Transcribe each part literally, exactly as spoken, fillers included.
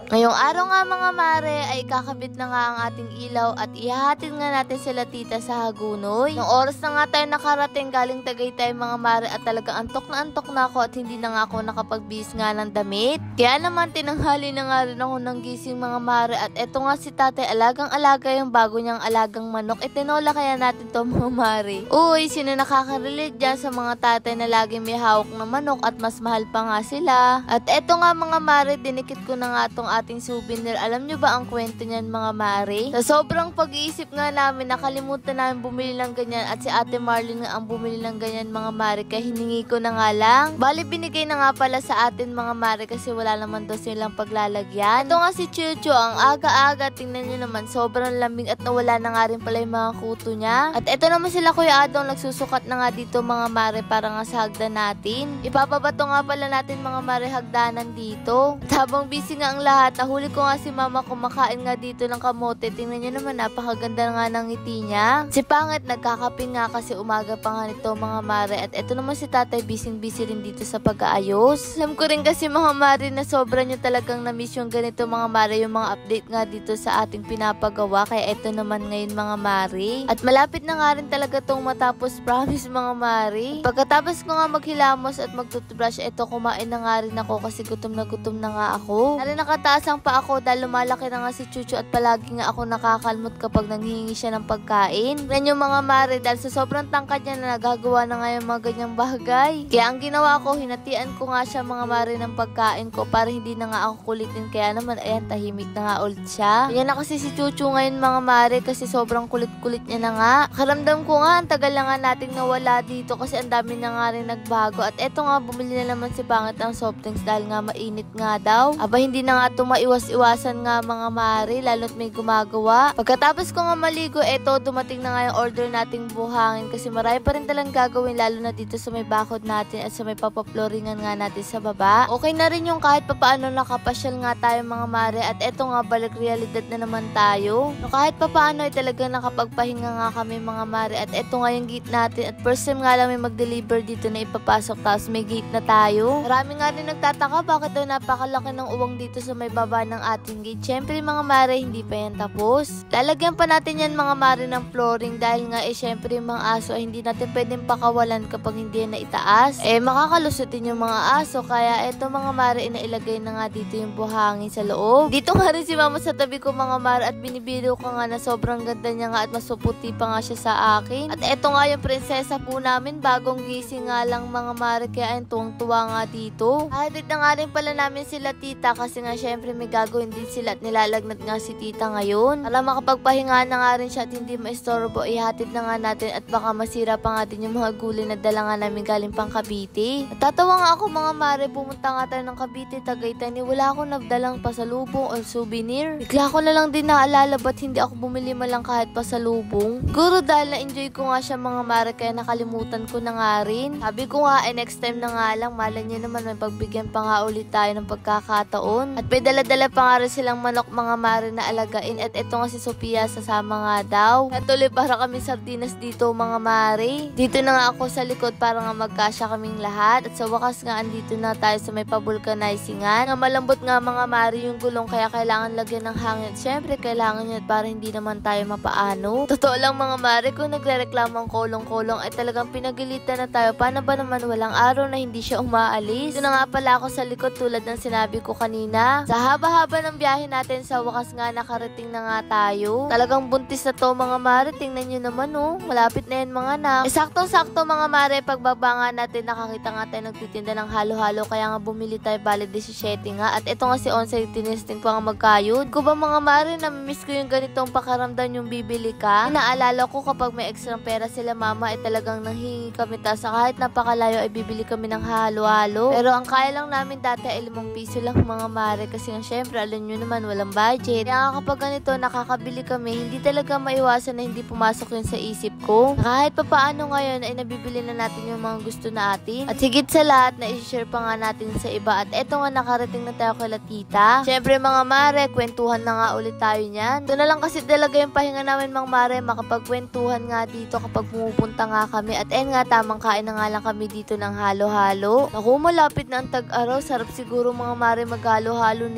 Ngayong araw nga mga mare ay kakabit na nga ang ating ilaw at ihahatid nga natin sila tita sa Hagunoy. Nung oras na nga tayo nakarating galing Tagaytay mga mare at talagang antok na antok na ako at hindi na nga ako nakapagbihis nga ng damit. Kaya naman tinanghali na nga rin ako ng gising mga mare at eto nga si tatay alagang alaga yung bago niyang alagang manok. Itinola kaya natin to mga mare. Uy, sino nakaka-relate dyan sa mga tatay na laging may hawak na manok at mas mahal pa nga sila. At eto nga mga mare, dinikit ko na nga tong ating souvenir. Alam nyo ba ang kwento niyan mga mare? Sa sobrang pag-iisip nga namin, nakalimutan namin bumili ng ganyan at si Ate Marlene nga ang bumili ng ganyan mga mare kaya hiningi ko na nga lang. Bali binigay na nga pala sa atin mga mare kasi wala naman daw silang paglalagyan. Ito nga si Chuchu, ang aga-aga, tingnan nyo naman sobrang lamig at nawala na nga rin pala yung mga kuto niya. At ito naman sila Kuya Adong nagsusukat na nga dito mga mare para nga sa hagdan natin. Ipapabato nga pala natin mga mare hagdanan dito. At habang busy nga ang lahat, nahuli ko nga si mama kumakain nga dito ng kamote. Tingnan nyo naman, napakaganda nga ng ngiti niya. Si Pangit nagkakapin nga kasi umaga pa nga nito mga mare. At eto naman si tatay busy-busy rin dito sa pag-aayos. Alam ko rin kasi mga mare na sobra nyo talagang na-miss yung ganito mga mare, yung mga update nga dito sa ating pinapagawa. Kaya eto naman ngayon mga mare. At malapit na nga rin talaga tong matapos, promise mga mare. Pagkatapos ko nga maghilamos at magtutubrush, eto kumain na nga rin ako kasi gutom na gutom na nga ako. Lalo nakataas ang pa ako dahil lumalaki na nga si Chuchu at palagi nga ako nakakalmot kapag nanghihingi siya ng pagkain. Yan yung mga mare dahil sa sobrang tangkad niya na nagagawa na nga yung mga ganyang bagay. Kaya ang ginawa ko, hinatian ko nga siya mga mare ng pagkain ko para hindi na nga ako kulitin. Kaya naman ayan, tahimik na nga ulit siya. Yan na kasi si Chuchu ngayon mga mare kasi sobrang kulit-kulit niya na nga. Karamdam ko nga, ang tagal na nga nating nawala dito kasi ang dami na nga rin nagbago. At eto nga, bumili na naman si Pangit ng soft drinks dahil nga mainit nga daw. Aba, hindi na nga ito maiwas-iwasan nga mga mare, lalo't may gumagawa. Pagkatapos ko nga maligo, eto, dumating na nga yung order nating buhangin kasi marami pa rin talang gagawin lalo na dito sa may bakod natin at sa may papaploringan nga natin sa baba. Okay na rin yung kahit papaano nakapasyal nga tayo mga mare at eto nga balik realidad na naman tayo. No, kahit papaano ay talagang nakapagpahinga nga kami mga mare at eto nga yung gate natin at first time nga lang may mag-deliver dito na ipapasok tapos may gate na tayo. Marami nga rin nagtataka bakit daw napakalaki ng uwang dito sa may baba ng ating gate. Syempre mga mare, hindi pa yan tapos. Lalagyan pa natin yan mga mare ng flooring dahil nga eh syempre yung mga aso ay hindi natin pwedeng pakawalan kapag hindi yan na itaas. Eh makakalusutin yung mga aso kaya eto mga mare, inailagay na nga dito yung buhangin sa loob. Dito nga rin si mama sa tabi ko mga mare at binibiro ko nga na sobrang ganda niya nga at masuputi pa nga siya sa akin. At eto nga yung prinsesa po namin, bagong gising nga lang mga mare kaya ayun, tuwang-tuwa nga dito. Hatid na nga rin pala namin sila tita kasi nga syempre may gagawin din sila at nilalagnat nga si tita ngayon. Para makapagpahinga na nga rin siya at hindi maistorbo, ihatid na nga natin at baka masira pa nga din yung mga gulay na dala nga namin galing pang Cavite. At tatawa nga ako mga mare, pumunta nga tayo ng Cavite, Tagaytay, ni wala akong nagdalang pasalubong o souvenir. Bigla ko na lang din naalala ba't hindi ako bumili malang kahit pasalubong. Guro dahil na-enjoy ko nga siya mga mare kaya nakalimutan ko na nga rin. Sabi ko nga eh next time na nga lang, malay niyo naman may pagbigyan pa nga ulit tayo ng pagkakataon. At may dala-dala pa nga rin silang manok mga mare na alagain at eto nga si Sophia sasama nga daw. At tuloy para kami sardinas dito mga mare. Dito na nga ako sa likod para nga magkasya kaming lahat at sa wakas nga andito na tayo sa may pabulkanizingan. Nga malambot nga mga mare yung gulong kaya kailangan lagyan ng hangin. Siyempre kailangan yun para hindi naman tayo mapaano. Totoo lang mga mare, kung nagre-reklamang kolong-kolong ay talagang pinagilitan na tayo. Paano ba naman walang araw na hindi siya umaalis? Doon na nga pala ako sa likod tulad ng sinabi ko kanina. Sa haba-haba ng biyahe natin sa wakas nga nakarating na nga tayo. Talagang buntis na to mga mare, tingnan nyo naman oh. Malapit na yan mga anak. Eh, saktong-sakto mga mare, pagbaba nga natin nakakita nga tayo nagtitinda ng halo-halo kaya nga bumili tayo bali seventeen nga. At ito nga si Onsay tinesting pa nga magkayod. Ko ba mga mare, namimiss ko yung ganitong pakaramdam yung bibili ka? Naalala ko kapag may extra pera sila mama ay talagang nanghingi kami tas kahit napakalayo ay bibili kami ng halo-halo. Pero ang kaya lang namin dati ay limang piso lang mga mare kasi nga syempre alam nyo naman walang budget. Kaya kapag ganito nakakabili kami, hindi talaga maiwasan na hindi pumasok yun sa isip ko. Kahit papaano ngayon ay nabibili na natin yung mga gusto natin. At higit sa lahat na i-share pa nga natin sa iba. At eto nga nakarating na tayo kay tita. Syempre mga mare, kwentuhan na nga ulit tayo niyan. Ito na lang kasi talaga yung pahinga namin mga mare, makapagkwentuhan nga dito kapag pumupunta nga kami. At ayun nga, tamang kain na nga lang kami dito ng halo-halo. Naku, malapit na ang tag-araw. Sarap siguro mga mare maghalo-halo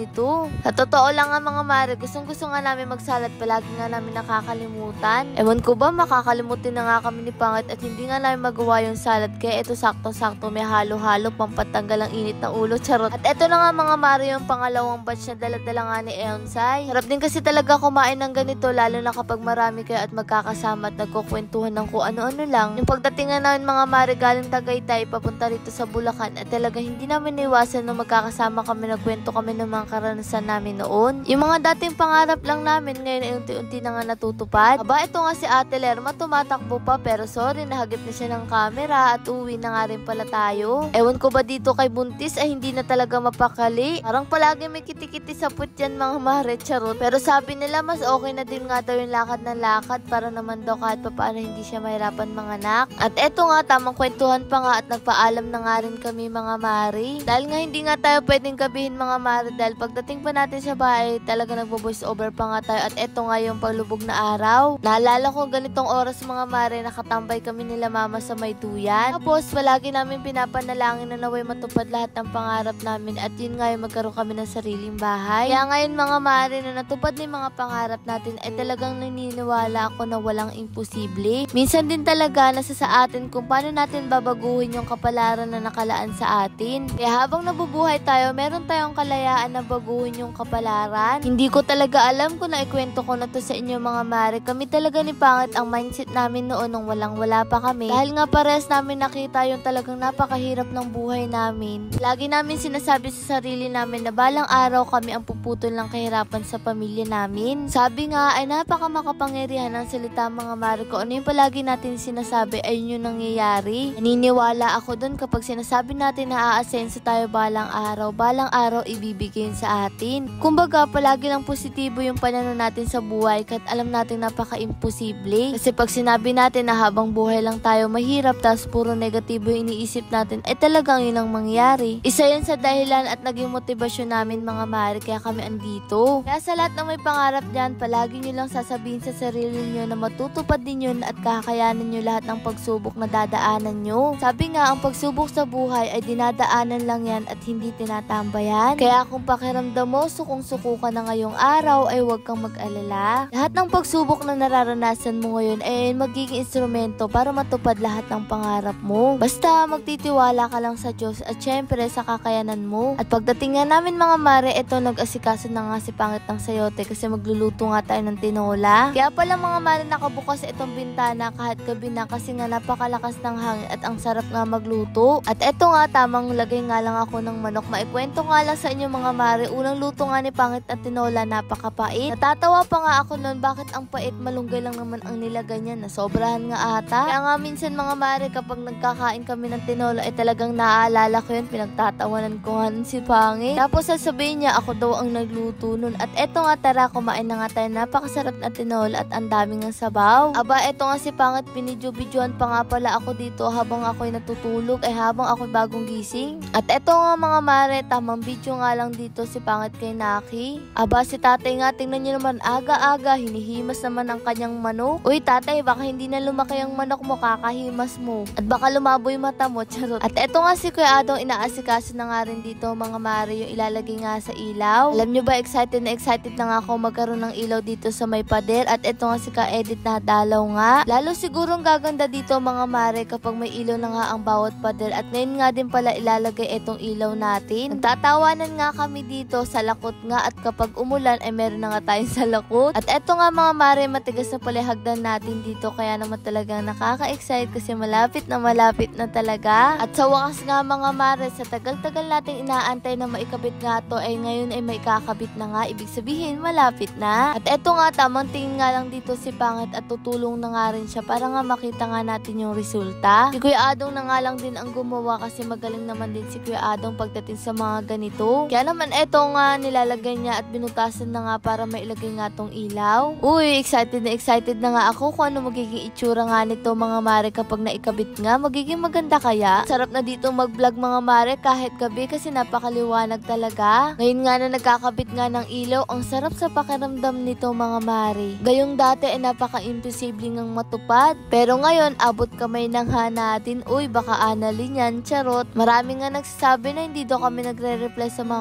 ganito. Sa totoo lang nga mga mare, gustong gusto nga namin magsalad, palagi nga namin nakakalimutan. Ewan ko ba, makakalimutin na nga kami ni Pangit at hindi nga namin magawa yung salad, kaya ito sakto-sakto may halo-halo pampatanggal ang init ng ulo, charot. At ito na nga mga mare yung pangalawang batch na dala-dala nga ni Eonsay. Sarap din kasi talaga kumain ng ganito, lalo na kapag marami kayo at magkakasama at nagkukwentuhan ng kung ano-ano lang. Yung pagdating nga namin mga mare galing Tagaytay papunta rito sa Bulacan, at talaga hindi namin iwasan nung magkakasama kami, nagkwento kami ng mga karanasan namin noon. Yung mga dating pangarap lang namin ngayon ay unti-unti na nga natutupad. Aba, ito nga si Ate Lerma tumatakbo pa, pero sorry, nahagip na siya ng camera at uwi na nga rin pala tayo. Ewan ko ba dito kay Buntis ay hindi na talaga mapakali. Parang palagi may kitikiti sa put yan mga mare, charot. Pero sabi nila mas okay na din nga daw yung lakad ng lakad para naman daw kahit papaano hindi siya mahirapan manganak. At eto nga, tamang kwentuhan pa nga at nagpaalam na nga rin kami mga mare. Dahil nga hindi nga tayo pwedeng gabihin mga mare, dahil pagdating pa natin sa bahay talaga nagbo-voice over pa nga tayo. At eto nga yung paglubog na araw. Naalala ko ganitong oras mga mare, nakatambay kami nila mama sa may duyan. Tapos palagi namin pinapanalangin na naway matupad lahat ng pangarap namin, at yun nga yung magkaroon kami ng sariling bahay. Kaya ngayon mga mare na natupad na yung mga pangarap natin ay talagang naniniwala ako na walang imposible. Minsan din talaga nasa sa atin kung paano natin babaguhin yung kapalaran na nakalaan sa atin. Kaya habang nabubuhay tayo, meron tayong kalayaan na baguhin yung kapalaran. Hindi ko talaga alam kung naikwento ko na to sa inyo mga mare. Kami talaga ni Pangit ang mindset namin noon nung walang wala pa kami. Dahil nga pares namin nakita yung talagang napakahirap ng buhay namin. Lagi namin sinasabi sa sarili namin na balang araw kami ang puputol ng kahirapan sa pamilya namin. Sabi nga ay napaka makapangyarihan ng salita mga mare, ko ano yung palagi natin sinasabi ay yun yung nangyayari. Naniniwala ako dun kapag sinasabi natin na aasenso tayo balang araw, balang araw ibibigay sa atin. Kumbaga palagi lang positibo yung pananaw natin sa buhay kahit alam natin napaka-imposible. Kasi pag sinabi natin na habang buhay lang tayo mahirap tapos puro negatibo yung iniisip natin ay talagang yun ang mangyari. Isa yun sa dahilan at naging motibasyon namin mga mare kaya kami andito. Kaya sa lahat ng may pangarap dyan, palagi nyo lang sasabihin sa sarili nyo na matutupad din yun at kakayanin nyo lahat ng pagsubok na dadaanan nyo. Sabi nga, ang pagsubok sa buhay ay dinadaanan lang yan at hindi tinatambayan. Kaya kung pakiramdam mo sukong-suko ka na ngayong araw ay huwag kang mag-alala. Lahat ng pagsubok na nararanasan mo ngayon ay magiging instrumento para matupad lahat ng pangarap mo. Basta magtitiwala ka lang sa Diyos at syempre sa kakayanan mo. At pagdating nga namin mga mare, eto nag-asikaso na nga si Pangit ng sayote kasi magluluto nga tayo ng tinola. Kaya pala mga mare nakabukas itong bintana kahit gabi na kasi nga napakalakas ng hangin at ang sarap nga magluto. At eto nga, tamang lagay nga lang ako ng manok. Maikwento nga lang sa inyo mga mare, unang luto nga ni Pangit at tinola, napakapait. Natatawa pa nga ako noon, bakit ang pait, malunggay lang naman ang nilagay niya, na sobrahan nga ata. Kaya nga minsan mga mare kapag nagkakain kami ng tinola ay talagang naaalala ko yun, pinagtatawanan ko nga nun si Pangit. Tapos sasabihin niya ako daw ang nagluto nun. At eto nga, tara kumain na nga tayo, napakasarap na tinola at ang daming ng sabaw. Aba, eto nga si Pangit, binidyo-bidyoan pa nga pala ako dito habang ako'y natutulog ay habang ako'y bagong gising. At eto nga mga mare, tamang video nga lang dito si Pangit kay Naki. Aba, si tatay nga, tingnan niyo naman, aga-aga hinihimas naman ang kanyang manok. Uy tatay, baka hindi na lumaki ang manok mo, kakahimas mo. At baka lumaboy mata mo, charot. At eto nga si Kuya Adong, inaasikaso na nga rin dito mga mare yung ilalagay nga sa ilaw. Alam nyo ba, excited na excited na nga ako magkaroon ng ilaw dito sa may pader. At eto nga si Ka-edit na dalaw nga. Lalo sigurong gaganda dito mga mare kapag may ilaw na nga ang bawat pader. At ngayon nga din pala ilalagay etong ilaw natin. Nagtatawanan nga kami dito sa lakot nga at kapag umulan ay meron na nga tayong sa lakot. At eto nga mga mare, matigas na pala hagdan natin dito kaya naman talagang nakaka-excite kasi malapit na malapit na talaga. At sa wakas nga mga mare, sa tagal-tagal nating inaantay na maikabit nga to ay ngayon ay may kakabit na nga, ibig sabihin malapit na. At eto nga, tamang tingin nga lang dito si Pangit at tutulong na nga rin siya para nga makita nga natin yung resulta. Si Kuya Adong na nga lang din ang gumawa kasi magaling naman din si Kuya Adong pagdating sa mga ganito. Kaya naman eto nga nilalagay niya at binutasan na nga para mailagay nga tong ilaw. Uy, excited na excited na nga ako kung ano magiging itsura nga nito mga mare kapag naikabit nga. Magiging maganda kaya? Sarap na dito mag-vlog mga mare kahit gabi kasi napakaliwanag talaga. Ngayon nga na nagkakabit nga ng ilaw, ang sarap sa pakiramdam nito mga mare. Gayong dati ay napaka-imposible ngang matupad. Pero ngayon, abot kamay ng hanatin. Uy, baka analin yan, charot. Marami nga nagsasabi na hindi daw kami nagre-reply sa mga comments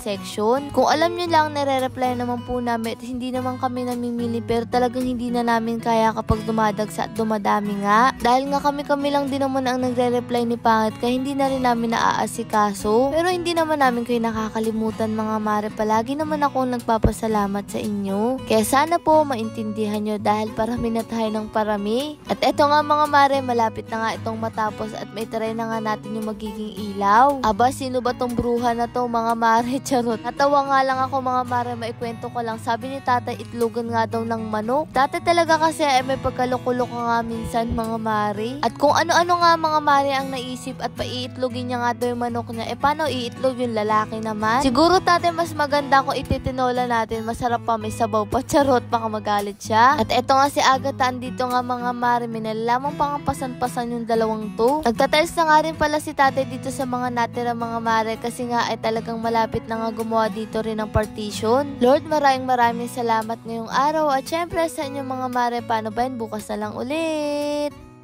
section. Kung alam nyo lang, nare-reply naman po namin at hindi naman kami namimili pero talagang hindi na namin kaya kapag dumadagsa at dumadami nga. Dahil nga kami-kami lang din naman ang nagre-reply ni Pangit kaya hindi na rin namin naaasikaso. Pero hindi naman namin kayo nakakalimutan mga mare. Palagi naman ako nagpapasalamat sa inyo. Kaya sana po maintindihan nyo dahil parami na tayo ng parami. At eto nga mga mare, malapit na nga itong matapos at may try na nga natin yung magiging ilaw. Aba, sino ba tong bruha na to mga mare? Charot. Natawa nga lang ako mga mare, maikwento ko lang. Sabi ni tatay, itlogan nga daw ng manok. Tatay talaga kasi ay may pagkalukulok nga minsan mga mare. At kung ano-ano nga mga mare ang naisip at paiitlogin niya nga daw yung manok niya, eh paano iitlog yung lalaki naman? Siguro tatay mas maganda kung ititinola natin. Masarap pa, may sabaw pa. Charot, baka magalit siya. At eto nga si Agatha, andito nga mga mare, may nalalamang pang pasan-pasan yung dalawang to. Nagtatiles na nga rin pala si tatay dito sa mga natira mga mare kasi nga ay talagang malapit na nga gumawa dito rin ng partition. Lord, maraming maraming salamat ngayong araw at syempre sa inyong mga mare, paano ba yun? Bukas na lang ulit.